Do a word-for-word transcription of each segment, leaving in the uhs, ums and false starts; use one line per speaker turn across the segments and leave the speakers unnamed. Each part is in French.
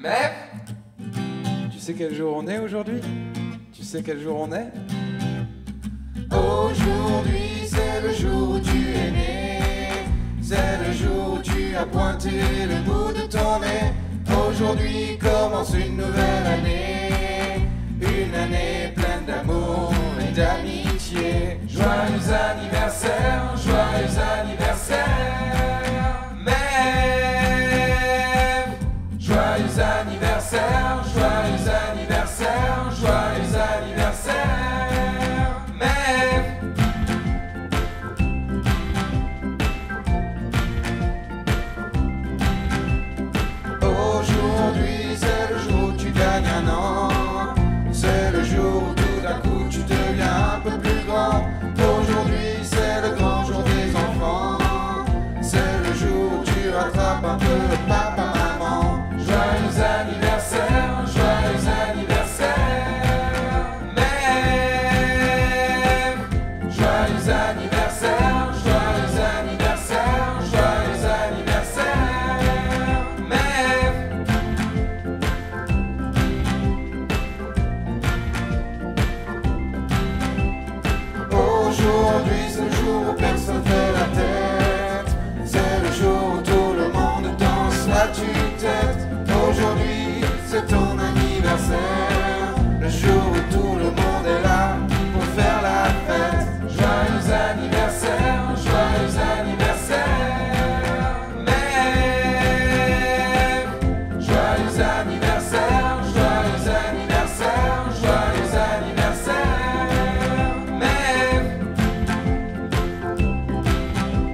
Mais tu sais quel jour on est aujourd'hui? Tu sais quel jour on est?
Aujourd'hui c'est le jour où tu es né, c'est le jour où tu as pointé le bout de ton nez. Aujourd'hui commence une nouvelle année, une année pleine d'amour et d'amitié.
Joyeux anniversaire, joyeux anniversaire, Mève. Joyeux anniversaire, joyeux anniversaire, joyeux anniversaire, Mève.
Aujourd'hui c'est le jour où tu gagnes un an, c'est le jour où tout d'un coup tu deviens un peu plus grand. Aujourd'hui c'est le grand jour des enfants, c'est le jour où tu rattrapes un peu le papa maman.
Joyeux anniversaire, joyeux anniversaire, Mève. Joyeux anniversaire, joyeux anniversaire, joyeux anniversaire, Mève.
Aujourd'hui c'est le jour où personne fait la tête, c'est le jour où tout le monde danse la tue-tête. Aujourd'hui c'est ton anniversaire, le jour où tout le monde est là pour faire la fête.
Joyeux anniversaire, joyeux anniversaire, Mève. Joyeux anniversaire, joyeux anniversaire, joyeux anniversaire, Mève.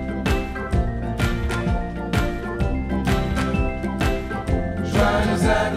Joyeux anniversaire.